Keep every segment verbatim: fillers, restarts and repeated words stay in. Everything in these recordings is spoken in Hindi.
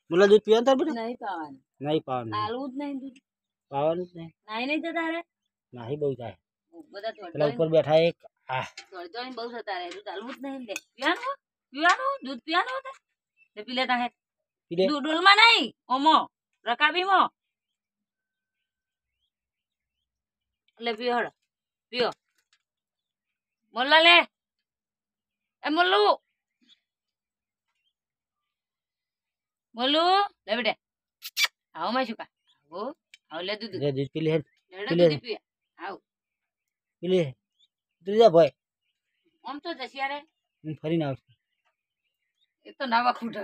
मुला दूध पिया था बेटा नहीं पावन नहीं पावन आलू જ નહીં दूध पावन नहीं નહીં નહીં જતા રે नहीं बहुत है બધા चला ऊपर बैठा है एक आ થોડી થોડી બહુ જતા રે दूध આલू જ નહીં લે પીવાનું પીવાનું दूध પીવાનું હોતે તે પી લેતા હે पी ले दूध ડોલમાં નહીં ઓમો રકાબીમાં ले पियो हड़ पियो मोला ले ए मोलू मोलू ले बेटे आओ मैं चुका आओ आओ ले दूध ले दूध पी ले ले पी ले दूध पिया आओ पी ले दूध जा भाई हम तो जसिया रे हम फरी ना ये तो नावा फूटा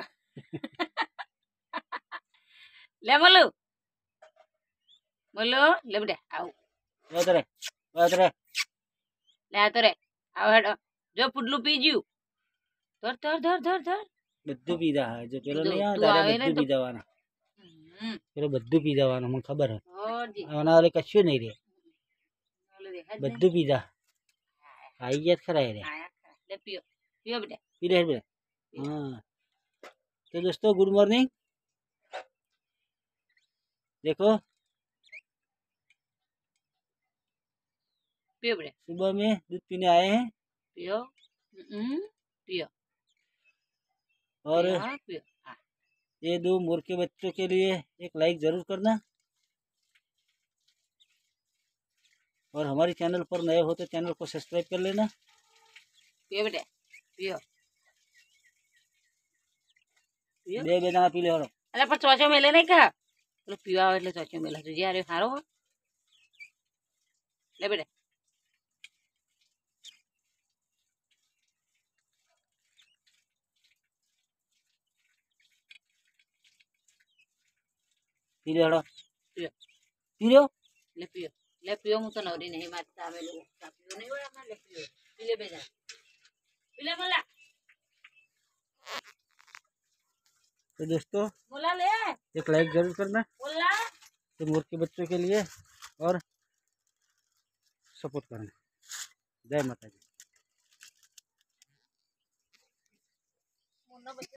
ले मोलू मोलू ले बेटे आओ उधर उधर ले आ तो रे आओ हेड जो पुडलू पी ज्यू धर धर धर धर धर બધું પી જા જો પેલો તું- નહીં આવે તું તારે આવે ને બધું તો- પી જવાના हम्म પેલો બધું પી જવાનું મને ખબર હે और जी આના વાલે કશું નહીં રે मोलू दे हेड બધું પી જા આઈ ગયા ખરા રે आया ले पियो पियो बेटे पी ले बेटा हाँ तो दोस्तों गुड मॉर्निंग देखो पियो बेटे सुबह में दूध पीने आए हैं पियो हम्म पियो और हाँ पियो हाँ ये दो मोर के बच्चों के लिए एक लाइक जरूर करना और हमारे चैनल पर नए हो तो चैनल को सब्सक्राइब कर लेना पियो बेटे पियो पियो बे बे दाना पी ले और अरे पर चौचो मेले नहीं का बोलो पियो આવે એટલે ચોચો મેલા જોજે અરે હારો હો લે બેટા पी ले हड़ो पियो पी लो ले पियो ले पियो હું તો નવરી નહીં મારતા અમે લોકો पियो नहीं बड़ा मार ले पियो पी ले बेजा पी ले मोला तो दोस्तों मोला ले एक लाइक जरूर करना मोला तो मोर के बच्चों के लिए और सपोर्ट करना जय माता दी